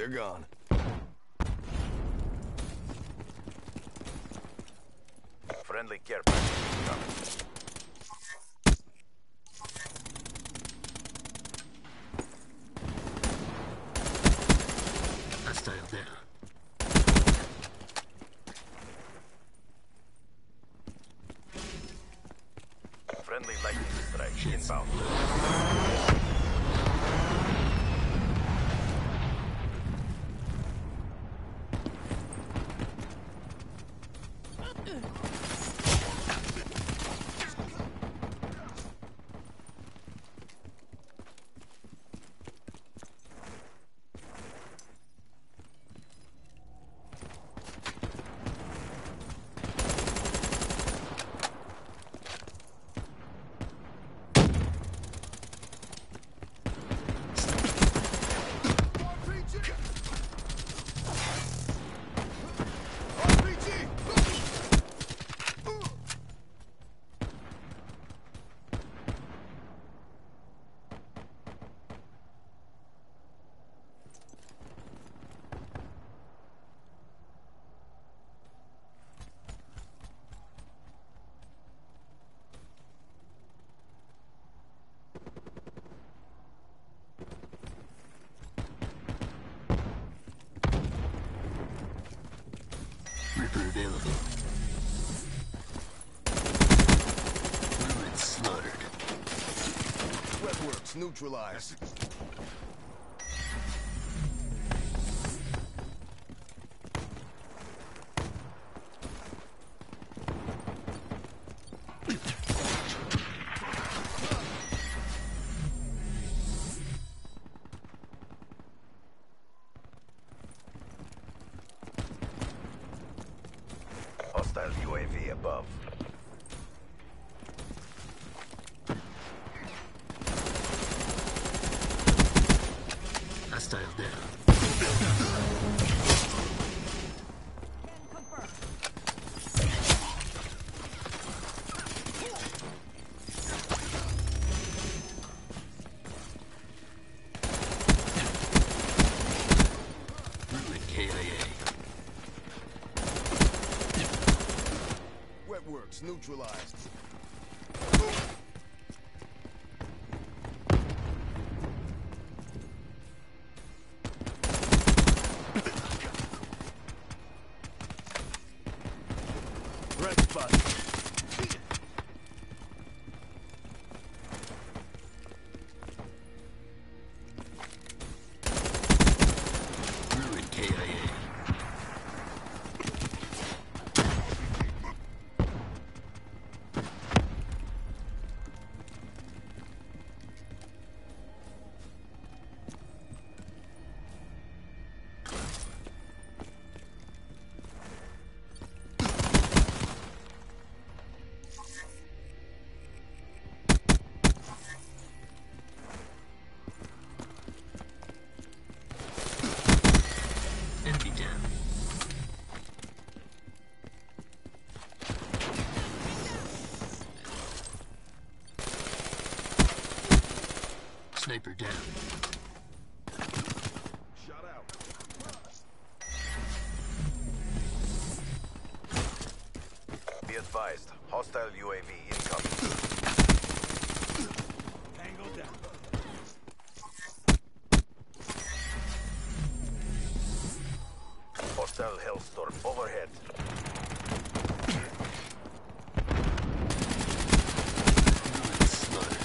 They're gone. Friendly care package incoming. Hostile down. Friendly lightning strike inbound. Reaper available. Ruin slaughtered. Webworks neutralized. Hostile UAV above. Hostile down. Ruin KIA. Webworks neutralized. Red spot. Ruin KIA. Enemy down. Sniper down. Shot out. Be advised, hostile UAV incoming. Tango down. Hostile Hellstorm overhead. Ruin slaughtered.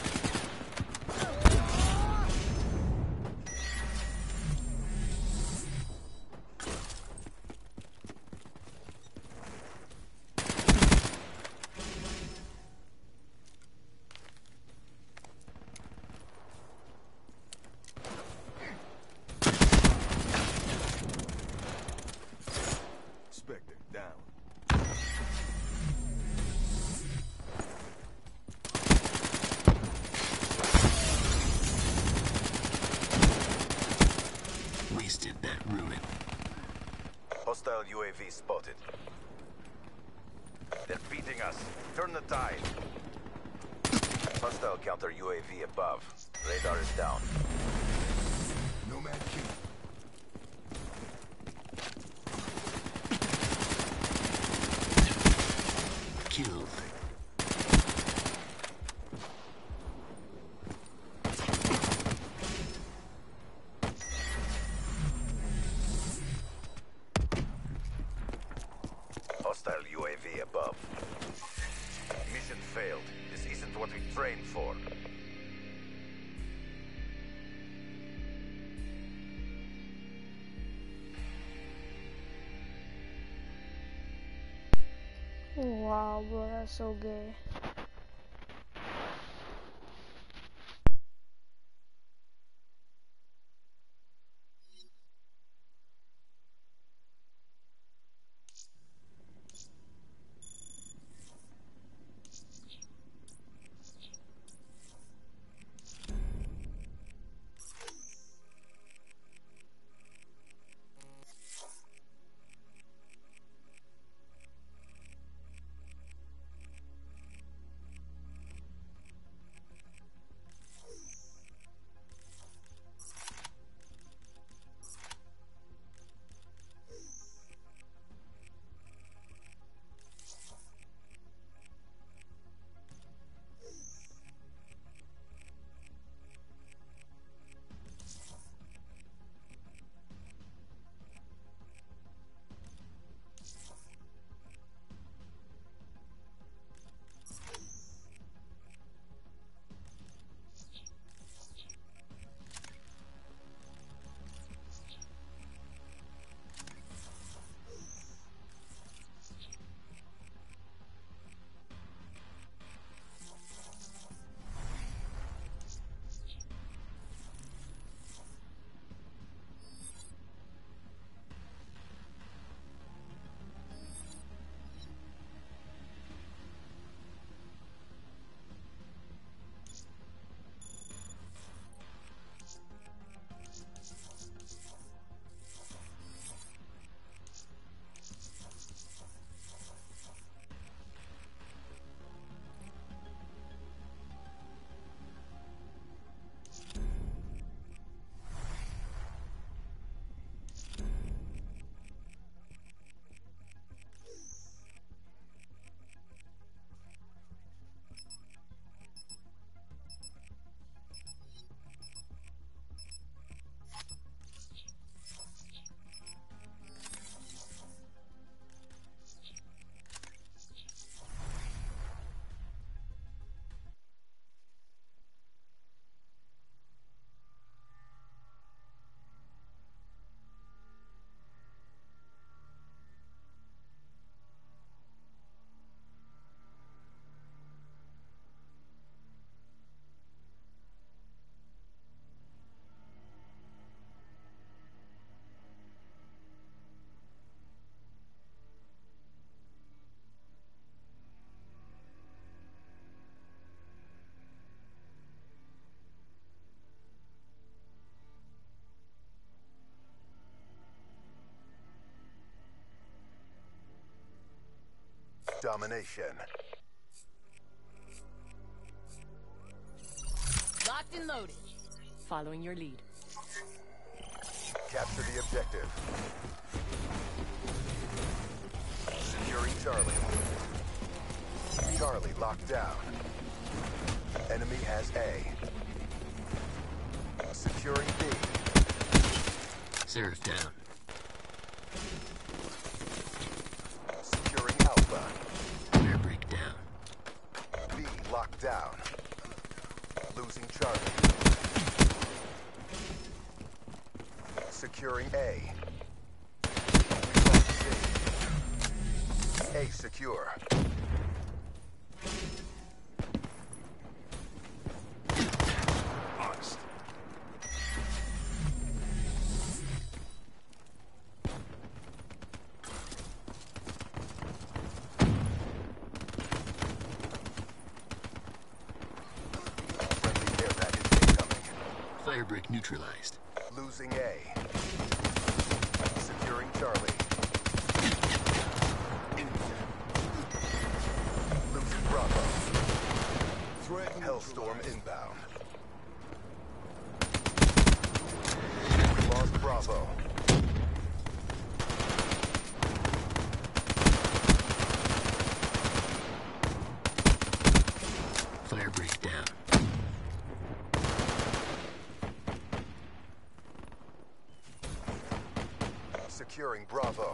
Spectre down. Wasted that ruin. Hostile UAV spotted. They're beating us. Turn the tide. Hostile counter UAV above. Radar is down. Nomad King. protect what we trained for. Wow, bro, that's so gay. Domination. Locked and loaded. Following your lead. Capture the objective. Securing Charlie. Charlie locked down. Enemy has A. Securing B. Seraph down. Securing Alpha. Firebreak down. B locked down. Losing Charlie. Securing A. We lost C. A secure. Honest. Friendly care package incoming. Firebreak neutralized. Losing A. Securing Charlie. Losing Bravo. Threat Hellstorm inbound. We lost Bravo. Firebreak down. Securing Bravo.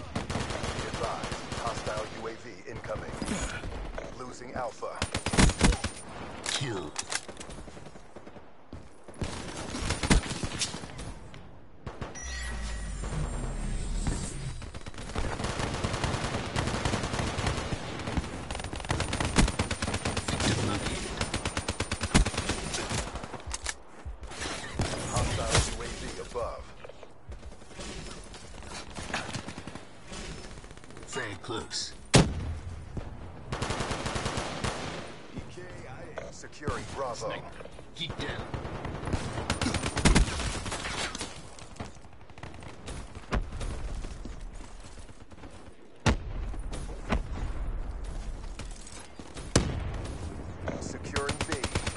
Be advised, hostile UAV incoming. Losing Alpha. Kill. Victim located. Hostile UAV above. Very close. Securing Bravo. Sniper. Geek down. Securing B.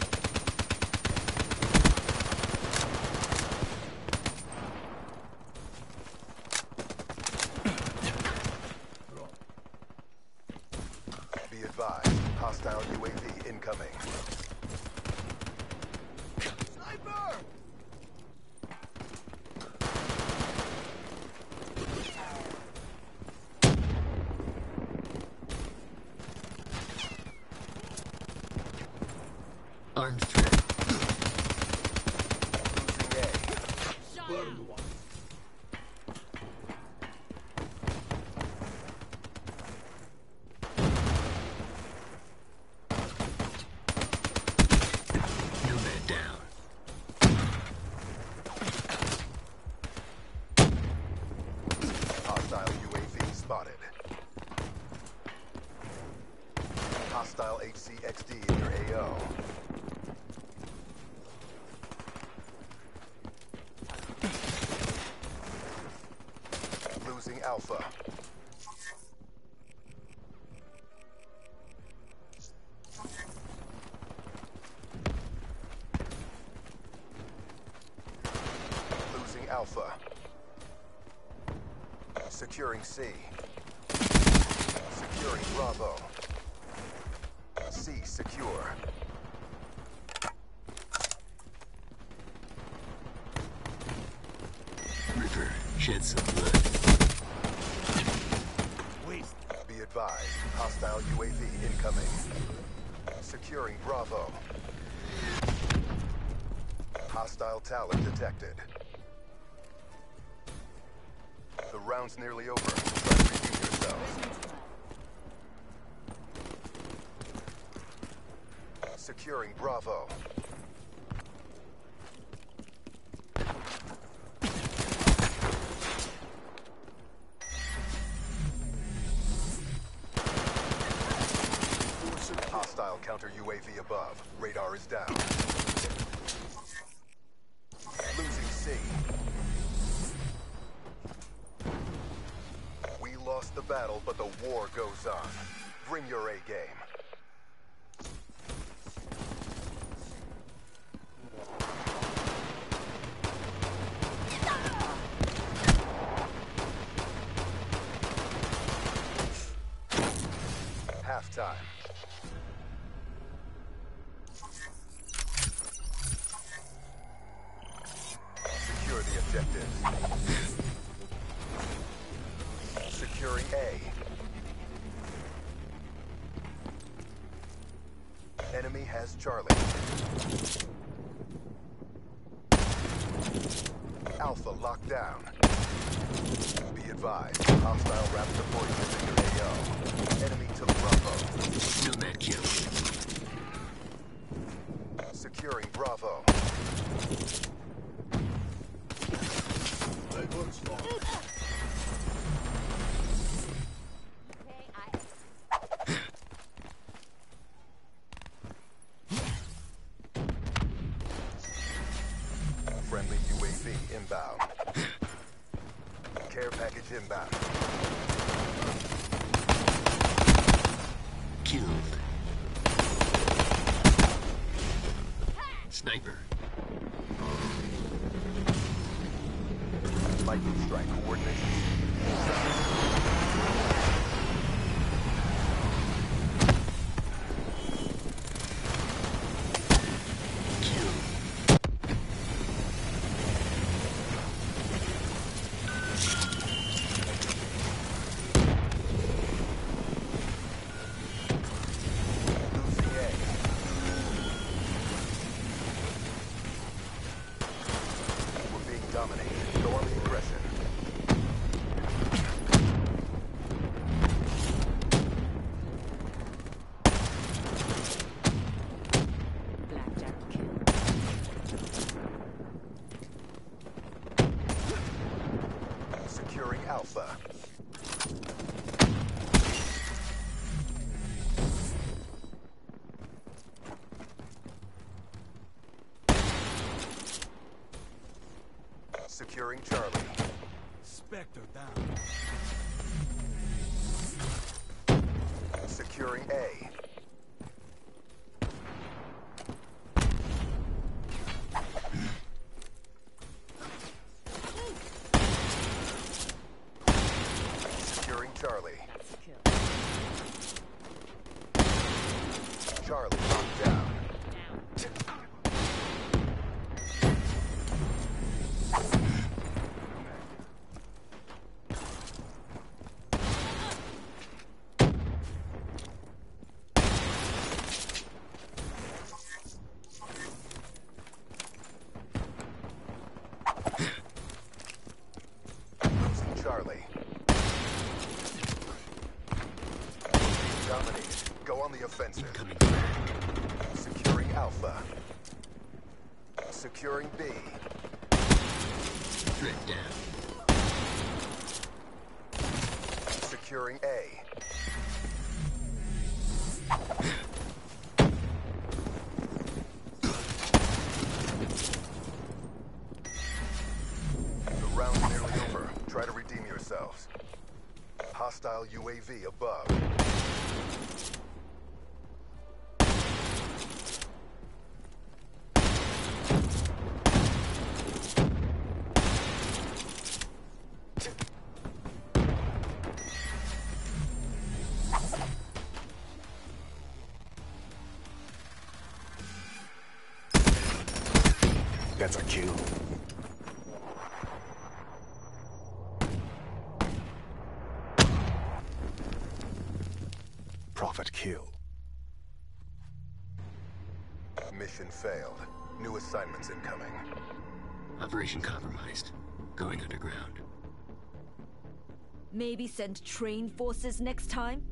Be advised, hostile UAV incoming. Sniper! Armed threat. Losing A. Nomad down. Hostile UAV spotted. Hostile HCXD in your AO. Losing Alpha. Losing Alpha. Securing C. Securing Bravo. C secure. River. Shed some blood. Be advised, hostile UAV incoming. Securing Bravo. Hostile talent detected. The round's nearly over. Try to redeem yourselves. Securing Bravo. Hostile counter UAV above. Radar is down. Losing C. We lost the battle, but the war goes on. Bring your A game. Halftime. Secure the objectives. Securing A. Enemy has Charlie. Alpha locked down. Be advised, hostile Raptor poisons in your AO. Enemy took Bravo. Nomad kill. Securing Bravo. Friendly UAV inbound. Care package inbound. Killed. Sniper. Lightning strike coordination. Losing A. Securing Charlie. Spectre down. Securing A. Securing Charlie. That's a kill. Charlie locked down. Losing Charlie. Dominated. Go on the offensive. Incoming frag. Securing Alpha. Securing B. Threat down. Securing A. The round's nearly over. Try to redeem yourselves. Hostile UAV above. That's a kill. Prophet kill. Mission failed. New assignments incoming. Operation compromised. Going underground. Maybe send trained forces next time?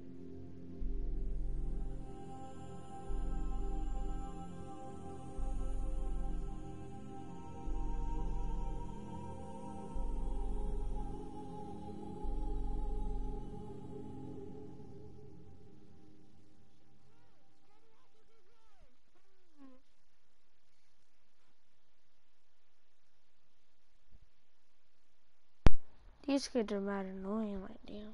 These kids are mad annoying, like damn.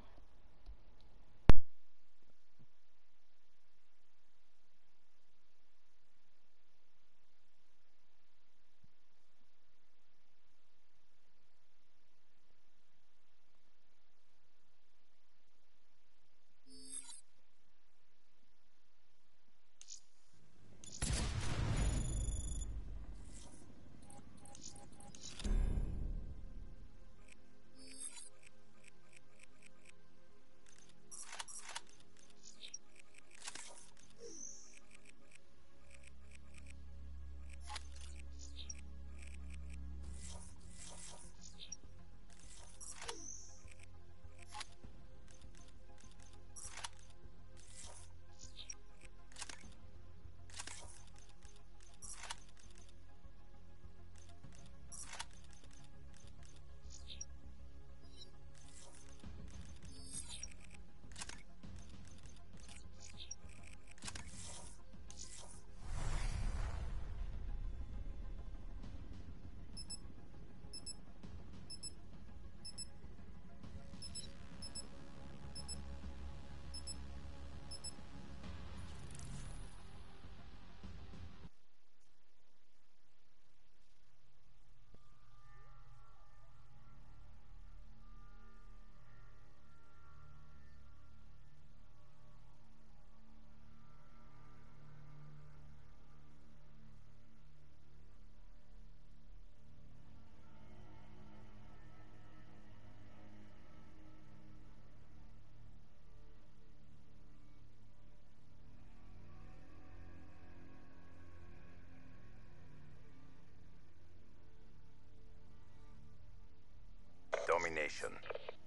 Domination.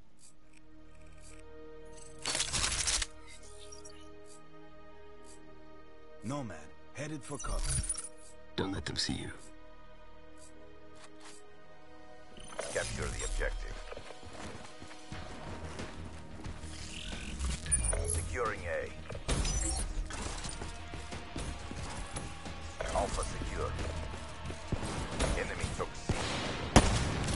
Nomad, headed for cover. Don't let them see you. Capture the objective. Securing A. Alpha secure. Enemy took C.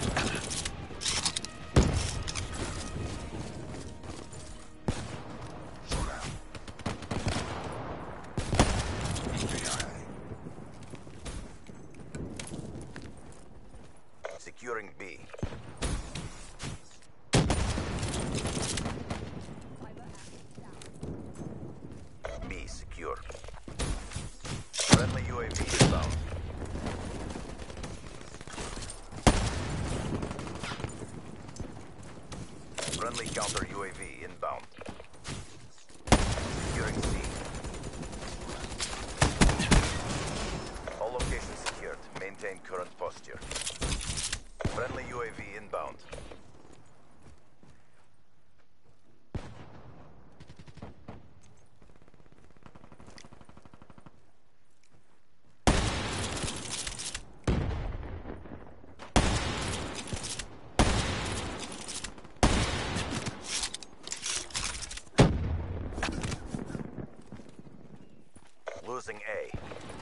UAV inbound. Friendly counter UAV inbound. Securing C. All locations secured. Maintain current posture. Friendly UAV inbound. Losing A.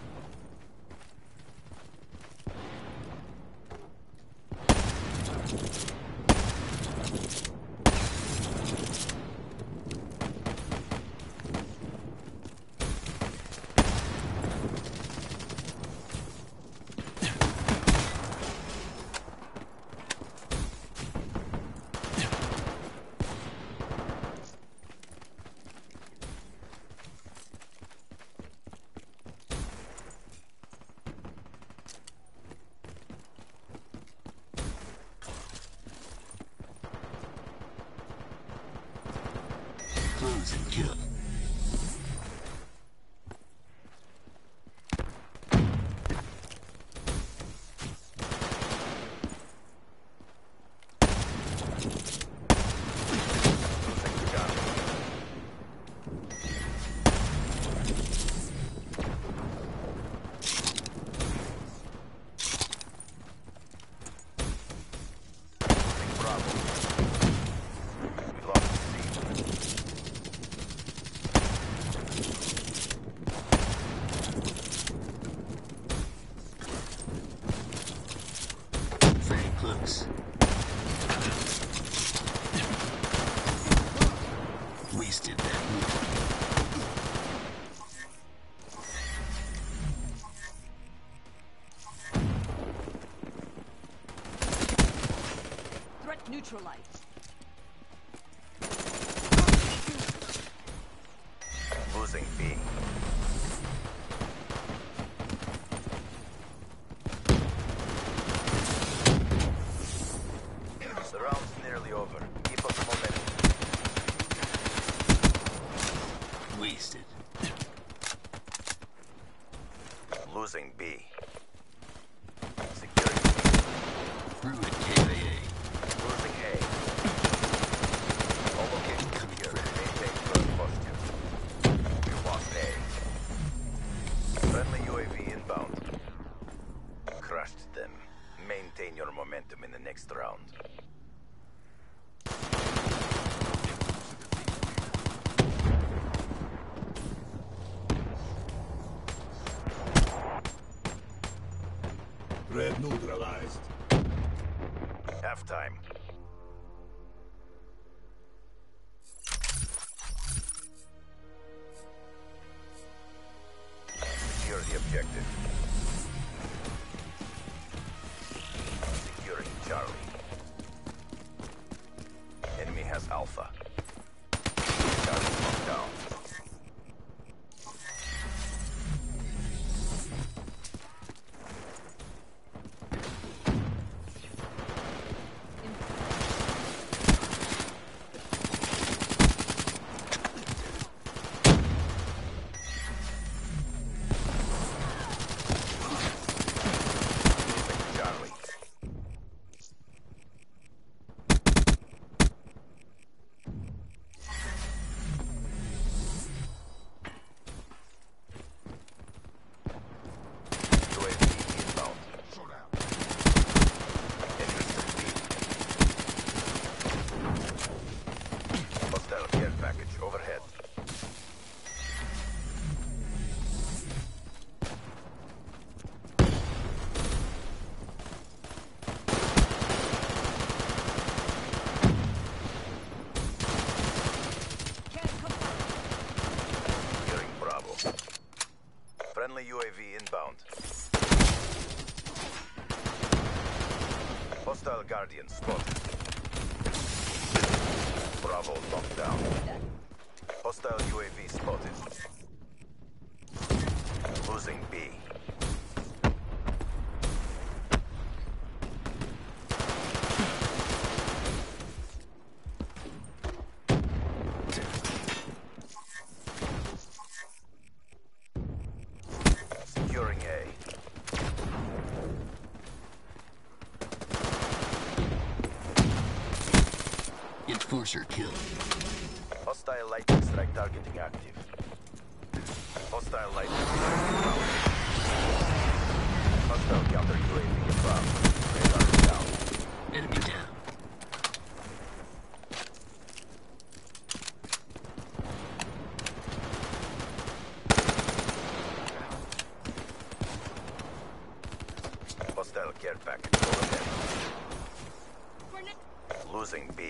Close and kill. Very close. Wasted that move. Threat neutralized. Losing B. The round's nearly over. Keep up the momentum. Wasted. Losing B. Securing C. Ruined KIA. Losing A. All locations secure. Maintain current posture. We lost A. Friendly UAV inbound. Crushed them. Maintain your momentum in the next round. Red neutralized. Halftime. Secure the objective. Securing Charlie. Enemy has Alpha. Charlie locked down. Charlie. UAV inbound. Enemy still B. Hostile care package overhead. Securing Bravo. Friendly UAV inbound. Hostile Guardian spotted. Bravo locked down. Hostile UAV spotted. Losing B. Securing A. Enforcer killed. Hostile lightning strike targeting active. Hostile lightning strike inbound. Hostile counter UAV inbound. Radar is down. Enemy down. Hostile care package overhead. Losing B.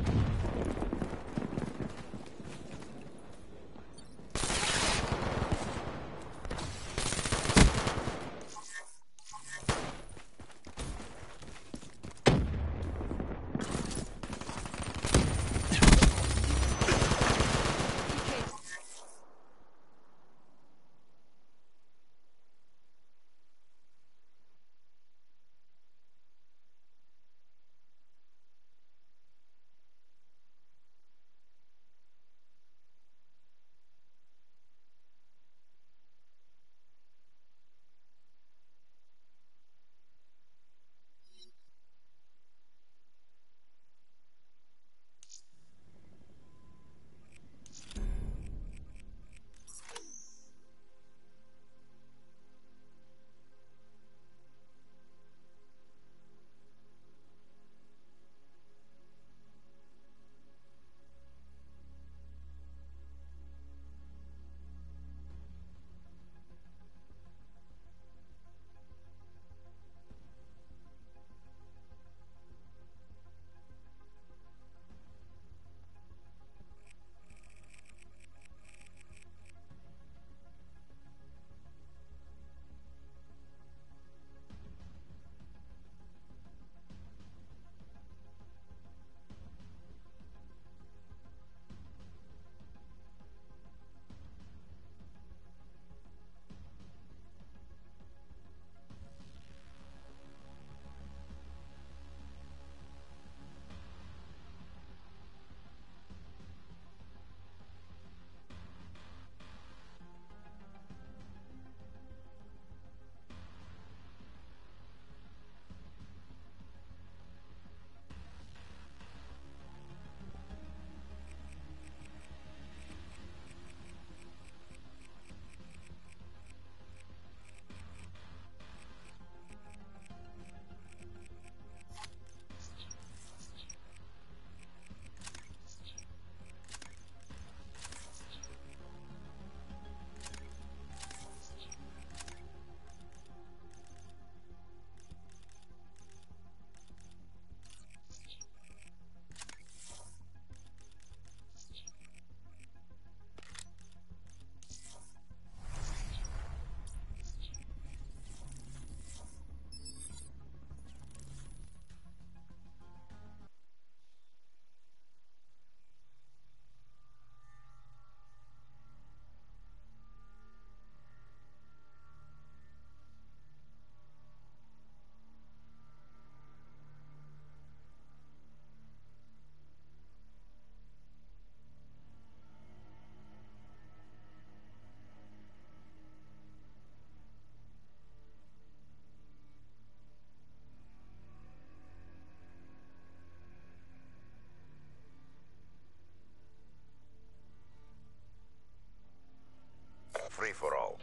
Free for all.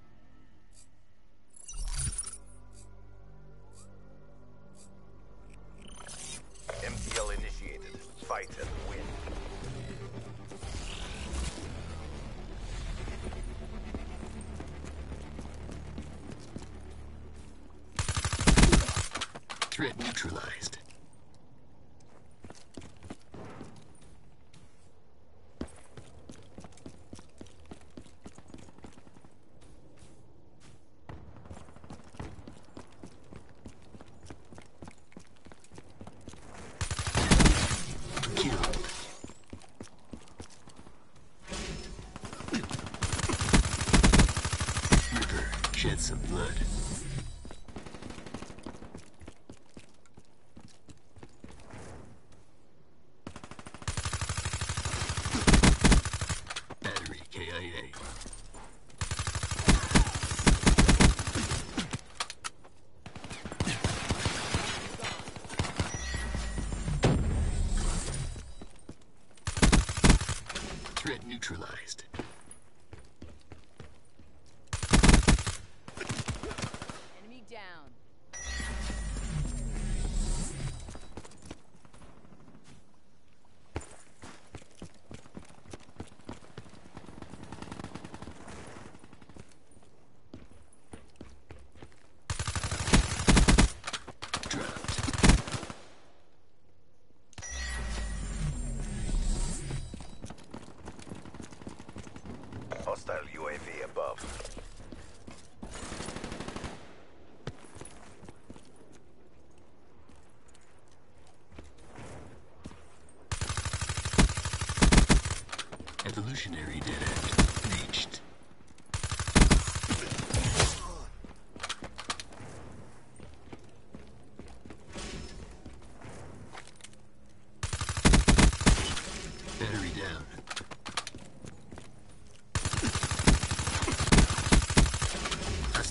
MTL initiated. Fight and win. Threat neutralized. Shed some blood. Battery KIA.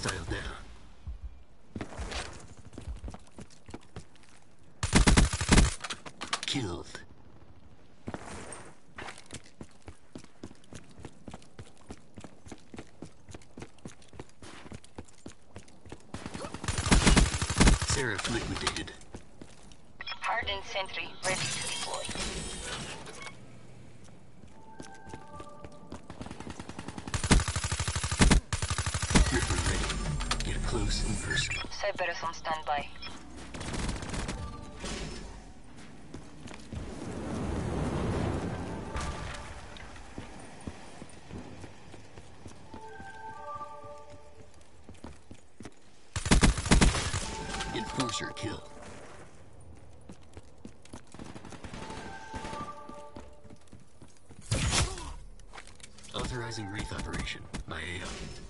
Hostile down. Killed. Seraph liquidated. Hardened sentry ready to deploy. Ripper ready. Get close and personal. Cerberus on standby. Enforcer kill. Authorizing Wraith operation. My AO.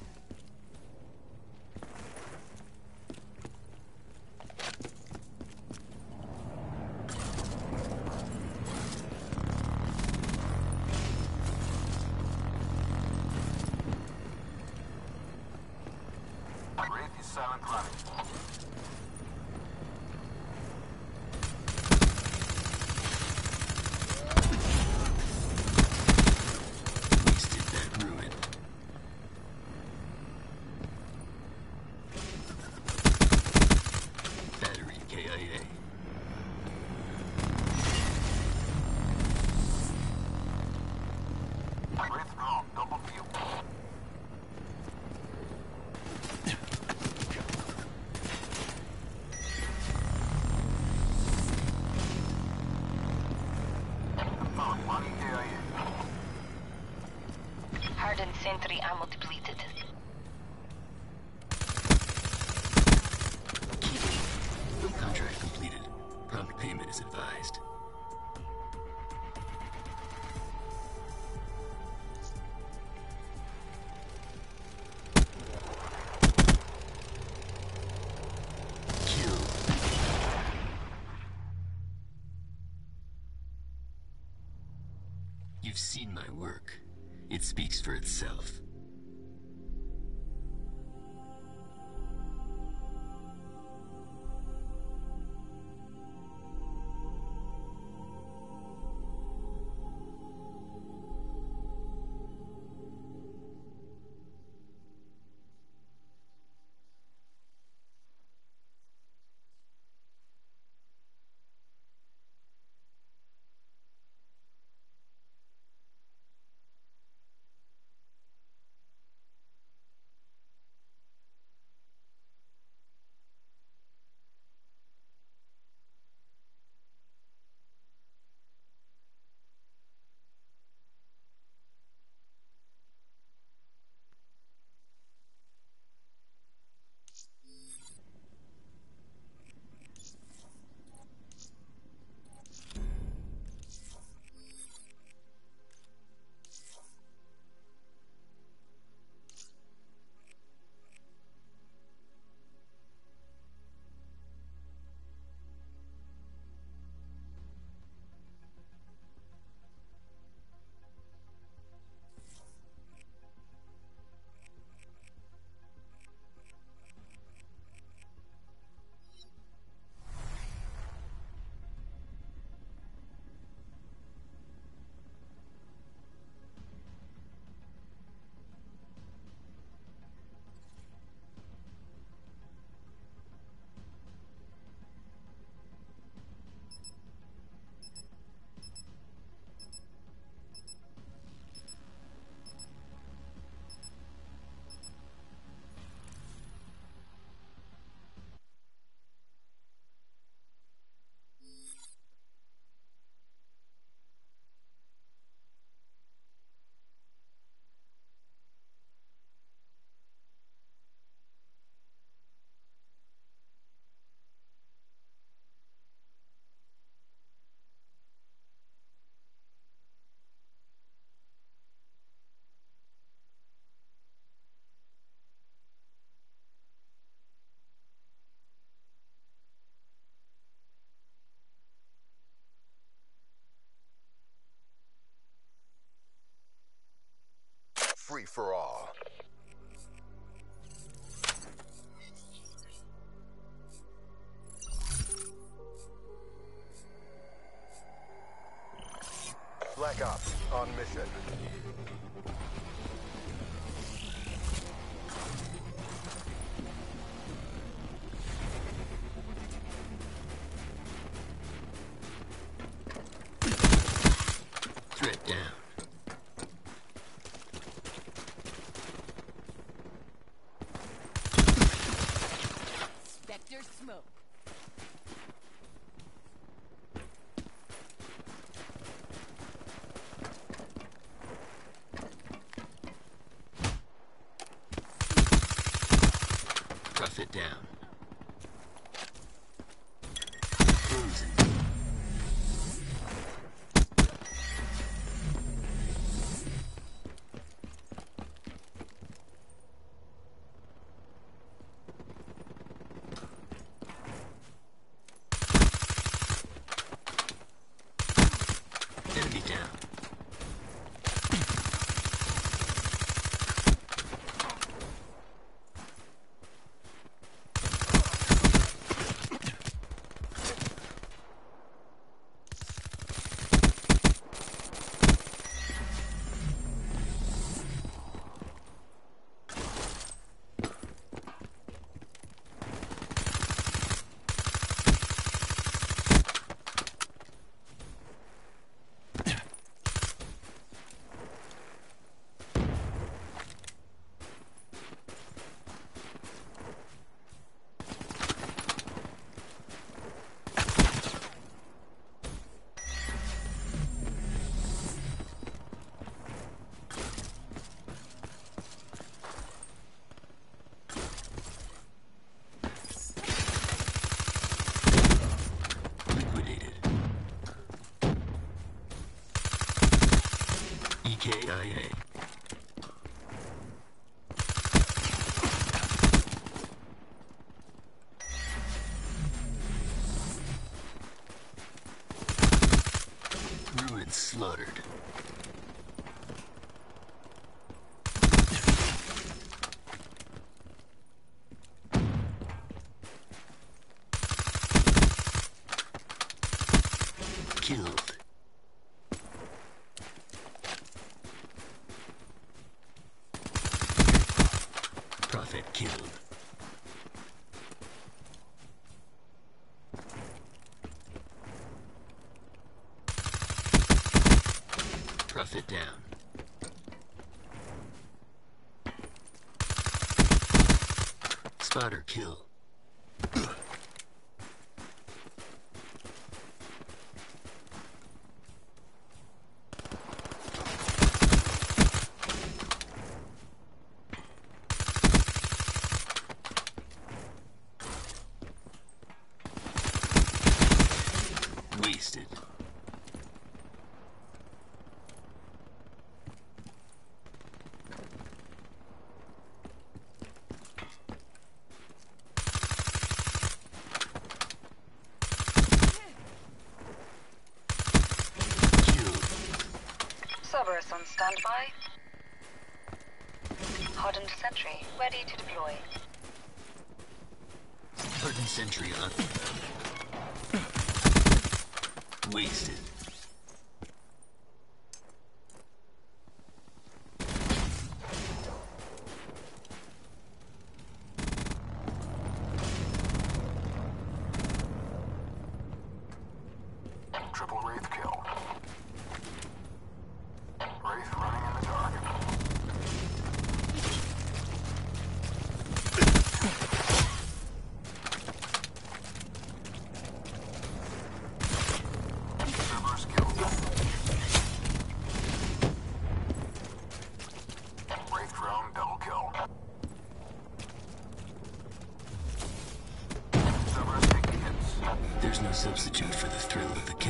Wraith is silent running. Wasted that ruin. Battery KIA. Wraith gone. Double fuel. Found one KIA. Hardened sentry ammo depleted. Contract completed. Prompt payment is advised. Kill. You've seen my work. It speaks for itself. Free for all. Black Ops, on mission. Threat down. Spectre smoke. Prophet down. Frozen. Enemy down. Liquidated. EKIA. Ruin slaughtered. Killed. Prophet killed. Prophet down. Spotter kill. Wasted. Killed. Cerberus on standby. Hardened sentry, ready to deploy. Hardened sentry on. Wasted. Triple Wraith kill. Wraith running in the dark. Cerberus killed. Wraith drone double kill. Cerberus taking hits. There's no substitute for the thrill of the kill.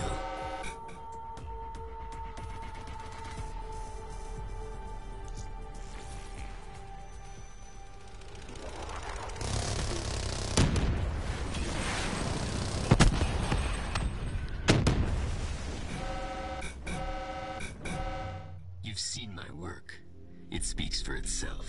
You've seen my work. It speaks for itself.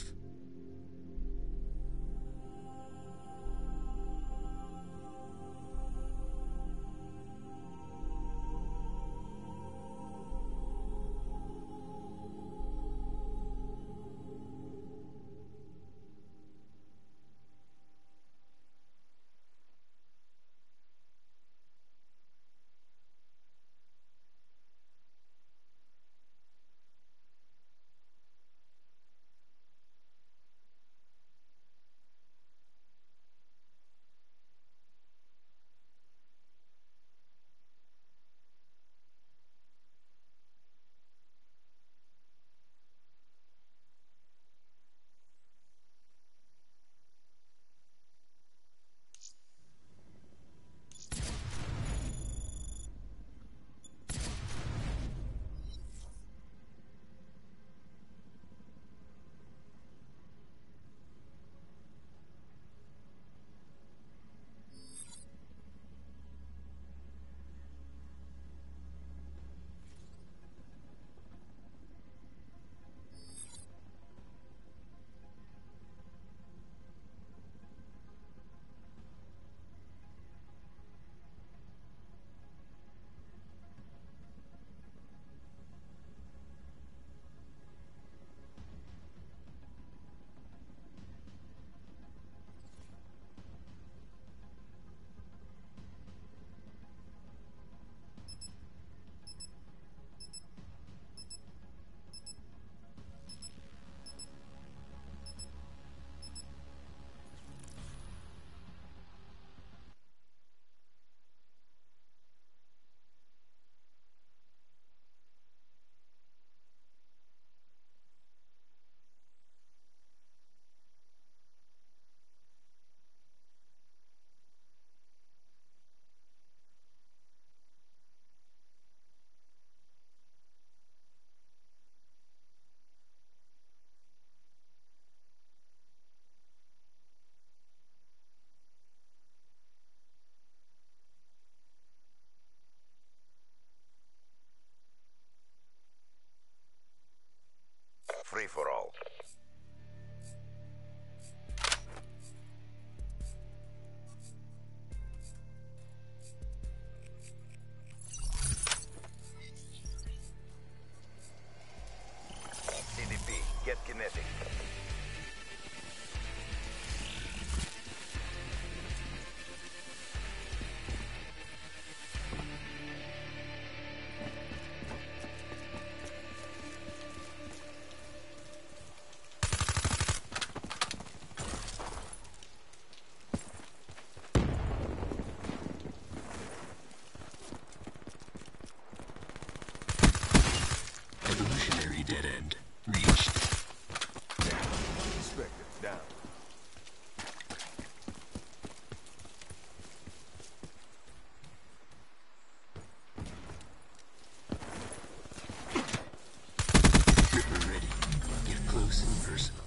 free for all. CDP, get kinetic. Evolutionary dead end reached. Spectre, down. Ripper ready. Get close and personal.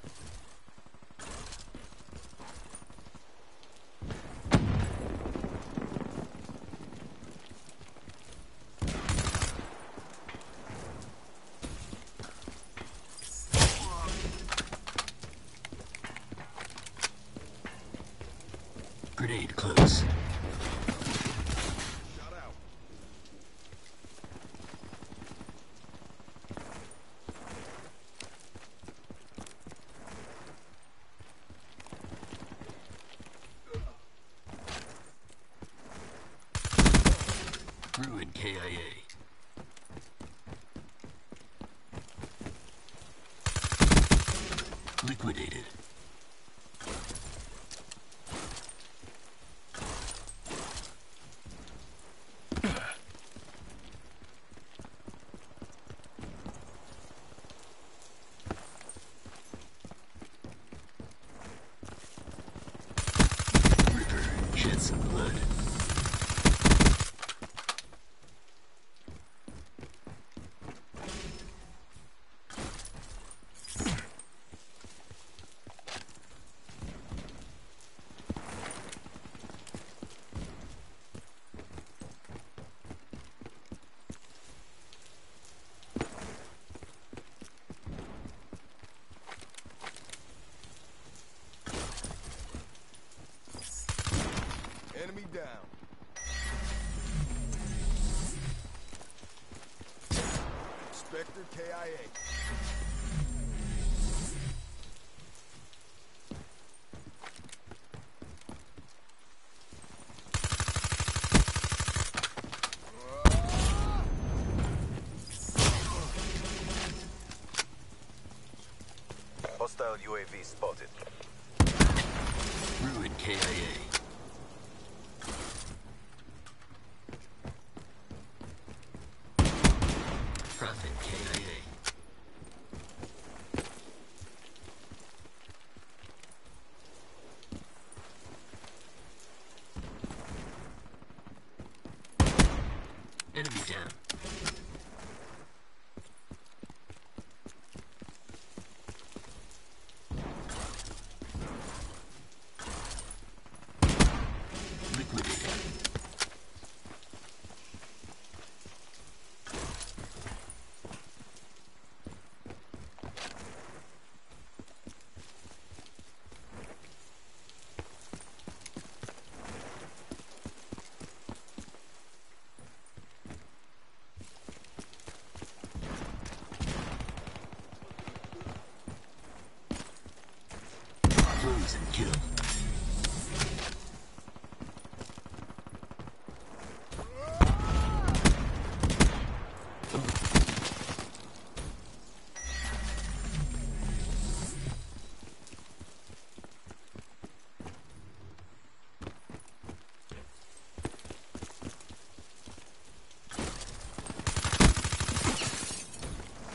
Grenade close. Shot out. Ruin KIA. Liquidated. Ripper shed some blood. Enemy down. Spectre KIA. Hostile UAV spotted. Ruin KIA. Profit KIA. Enemy down. Liquidated. Close and kill.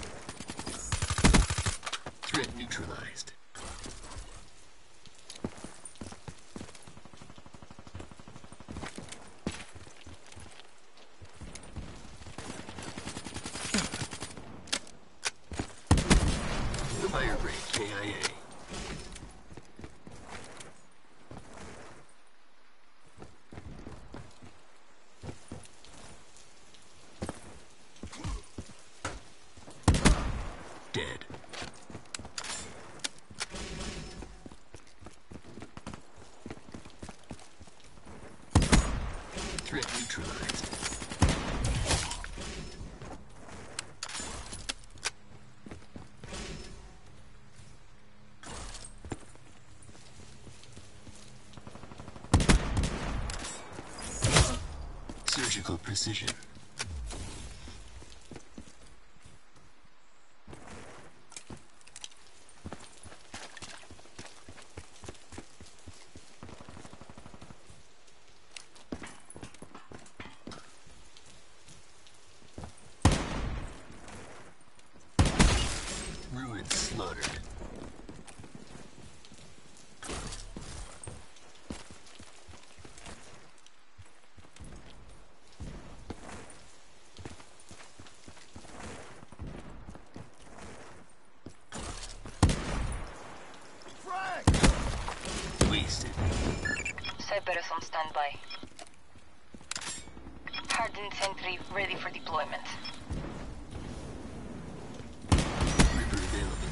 Threat neutralized. neutralized. Surgical precision. Ruin slaughtered. Wasted. Cerberus on standby. Hardened sentry ready for deployment. Reaper available.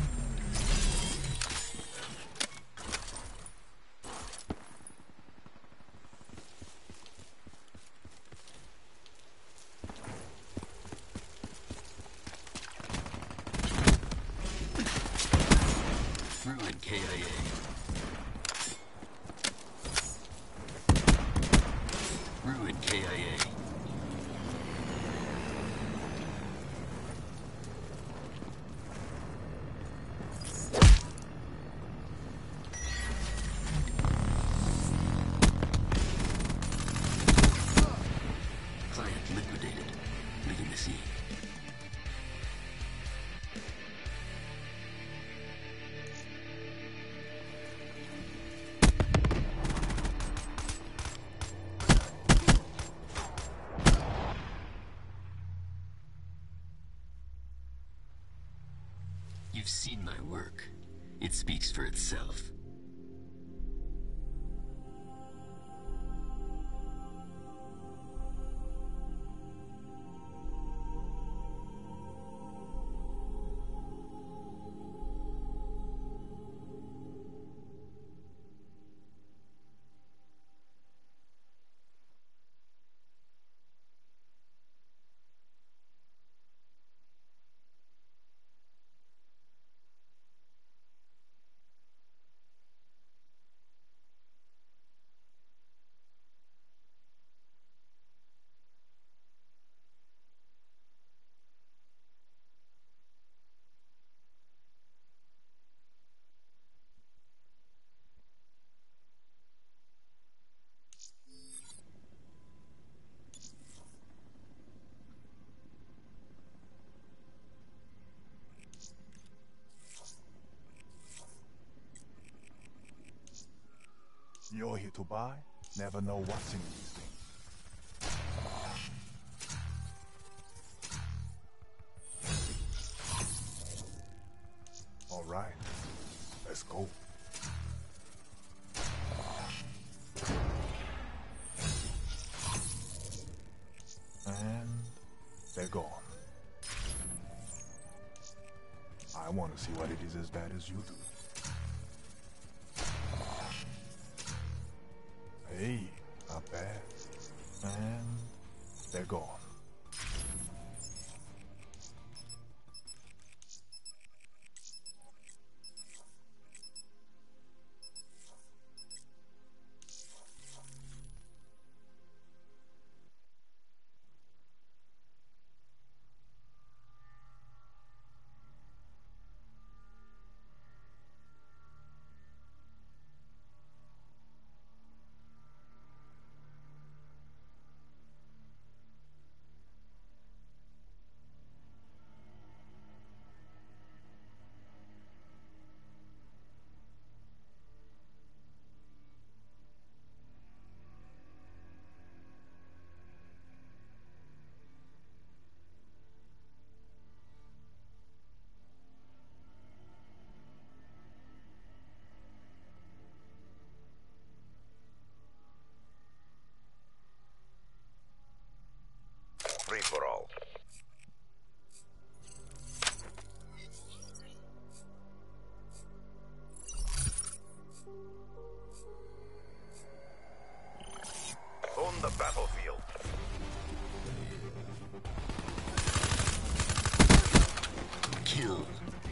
Ruin KIA. Ruin KIA. Client liquidated. Leaving the scene. You've seen my work. It speaks for itself. You're here to buy, never know what's in these things. All right, let's go. And they're gone. I want to see what it is as bad as you do. Hey, not bad. And they're gone. Free for all. Own the battlefield. Kill.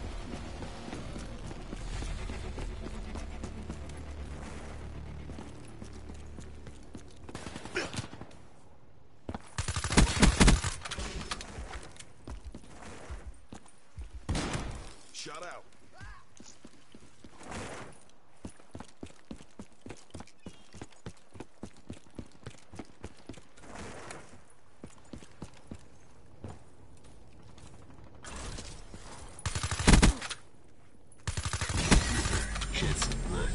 Shut out. Shed some blood.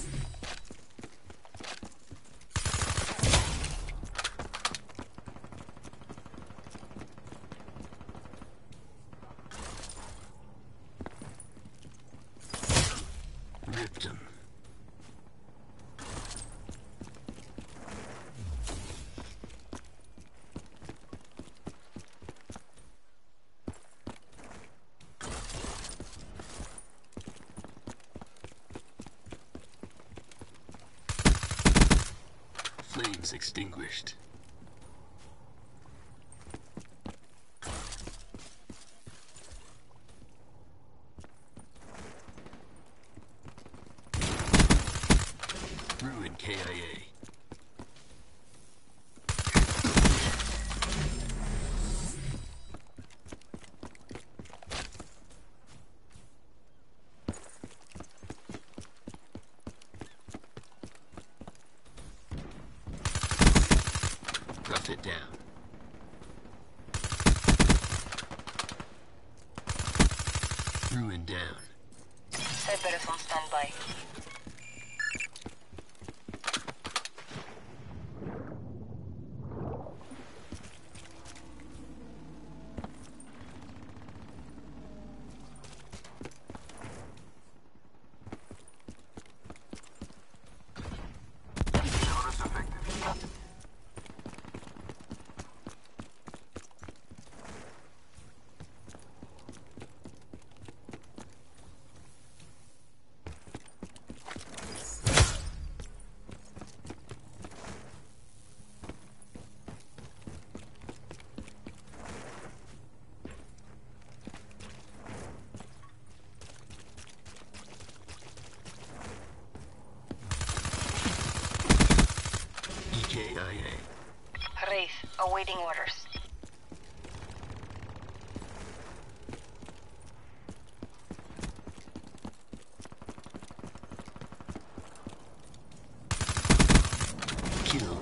Ripped him. Flames extinguished. Ruin KIA. Rough it down. Ruin down. Cerberus on standby. Notice effective. EKIA. Wraith, awaiting orders. Killed.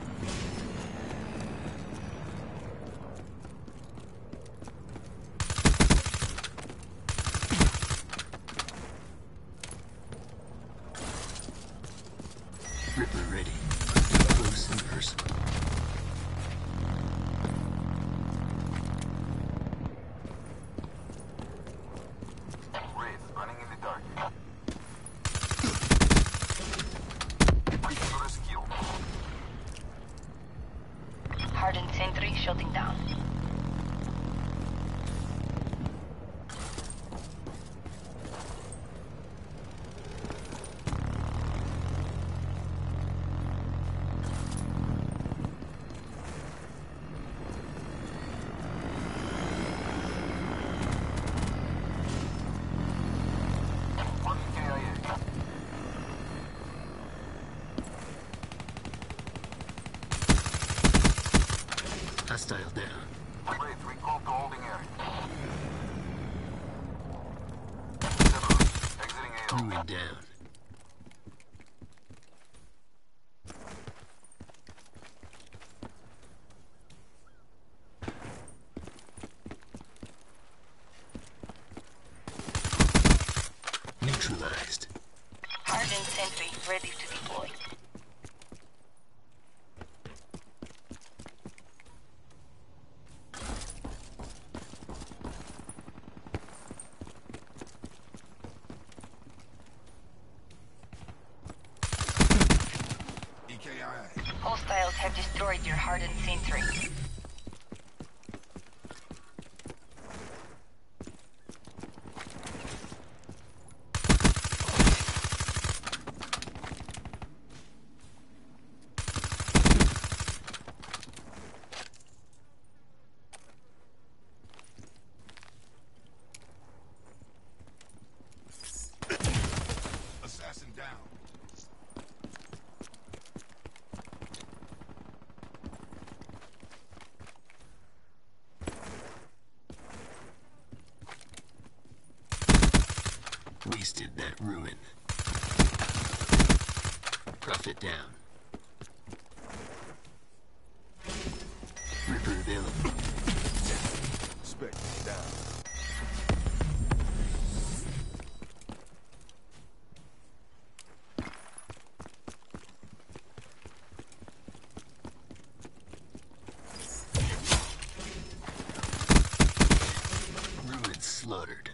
Ripper ready. Close and personal. Wraith running in the dark. Notice kill. Hardened sentry shutting down. One KIA. Hostile down. Wraith recalled to holding area. Cerberus exiting AO. Ruin down. Neutralized. Hardened sentry ready to deploy. EKIA. Hostiles have destroyed your hardened sentry. Ruin. Profit down. Ripper available. Spectre down. Ruin slaughtered.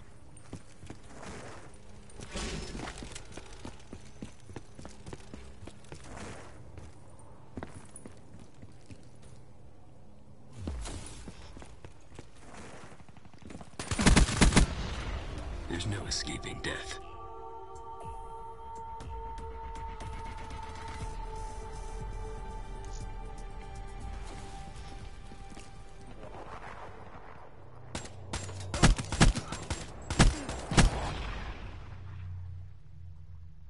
There's no escaping death.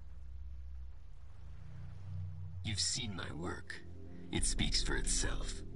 You've seen my work. It speaks for itself.